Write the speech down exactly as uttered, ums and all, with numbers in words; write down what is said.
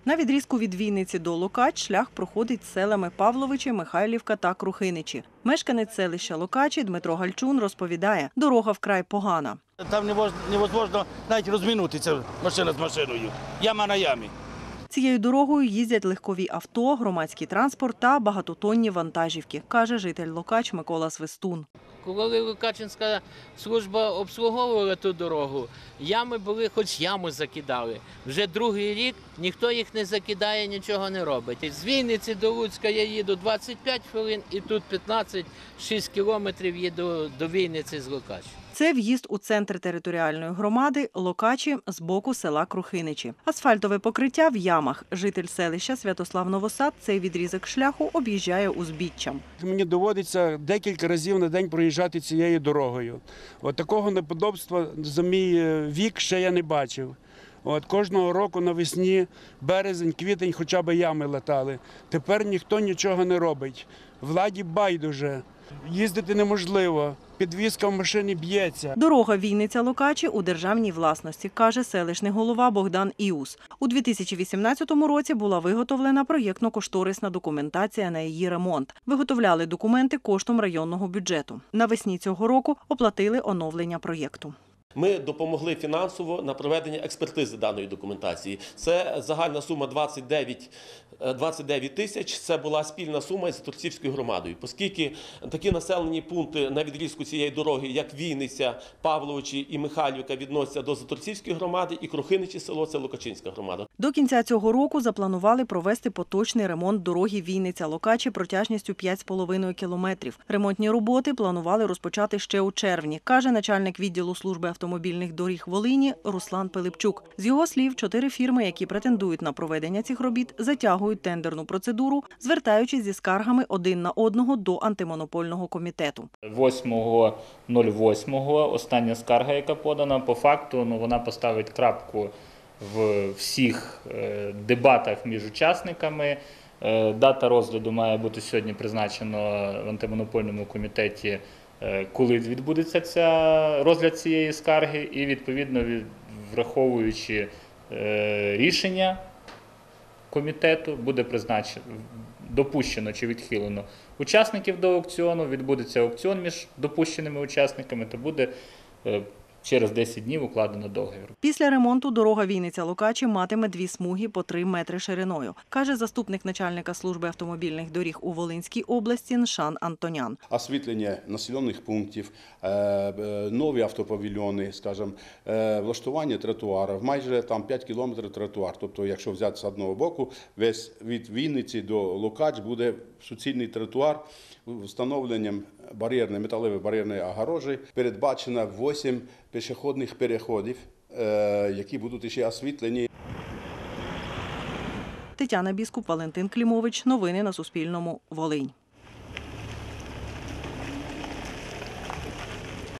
На відрізку від Вінниці до Локач шлях проходить селами Павловичі, Михайлівка та Крухиничі. Мешканець селища Локачі Дмитро Гальчун розповідає, дорога вкрай погана. Там неможливо навіть розминутися машина з машиною. Яма на ямі. Цією дорогою їздять легкові авто, громадський транспорт та багатотонні вантажівки, каже житель Локач Микола Свистун. Коли Локачинська служба обслуговувала ту дорогу, ями були, хоч яму закидали. Вже другий рік ніхто їх не закидає, нічого не робить. З Вінниці до Луцька я їду двадцять п'ять хвилин і тут п'ятнадцять - шість кілометрів їду до Вінниці з Локач. Це в'їзд у центр територіальної громади Локачі з боку села Крухиничі. Асфальтове покриття в ямах. Житель селища Святослав Новосад цей відрізок шляху об'їжджає узбіччям. Мені доводиться декілька разів на день проїжджати цією дорогою. От такого неподобства за мій вік ще я не бачив. От кожного року навесні, березень, квітень хоча б ями латали. Тепер ніхто нічого не робить. Владі байдуже. Їздити неможливо. Підвізка в машині б'ється. Дорога Вінниця-Локачі у державній власності, каже селищний голова Богдан Іус. У дві тисячі вісімнадцятому році була виготовлена проєктно-кошторисна документація на її ремонт. Виготовляли документи коштом районного бюджету. Навесні цього року оплатили оновлення проєкту. Ми допомогли фінансово на проведення експертизи даної документації. Це загальна сума двадцять дев'ять тисяч. Це була спільна сума із Заторцівською громадою. Оскільки такі населені пункти на відрізку цієї дороги, як Вінниця, Павловичі і Михайлівка, відносяться до Заторцівської громади, і Крухиничі село – це Локачинська громада. До кінця цього року запланували провести поточний ремонт дороги Вінниця-Локачі протяжністю п'ять з половиною кілометрів. Ремонтні роботи планували розпочати ще у червні, каже начальник відділу служби автомобільних доріг Волині Руслан Пилипчук. З його слів, чотири фірми, які претендують на проведення цих робіт, затягують тендерну процедуру, звертаючись зі скаргами один на одного до антимонопольного комітету. восьмого восьмого остання скарга, яка подана, по факту ну, вона поставить крапку в всіх дебатах між учасниками. Дата розгляду має бути сьогодні призначено в антимонопольному комітеті, коли відбудеться ця, розгляд цієї скарги, і відповідно враховуючи рішення комітету, буде призначено, допущено чи відхилено учасників до аукціону, відбудеться аукціон між допущеними учасниками та буде через десять днів укладено договір. Після ремонту дорога Вінниця-Локачі матиме дві смуги по три метри шириною, каже заступник начальника служби автомобільних доріг у Волинській області Ншан Антонян. Освітлення населених пунктів, нові автопавільйони, скажімо, влаштування тротуарів, майже там п'ять кілометрів тротуар. Тобто, якщо взяти з одного боку, весь від Вінниці до Локач буде суцільний тротуар встановленням бар'єрної, металевої бар'єрної огорожі. Передбачено вісім пішохідних переходів, які будуть ще освітлені. Тетяна Біскуп, Валентин Клімович. Новини на Суспільному. Волинь.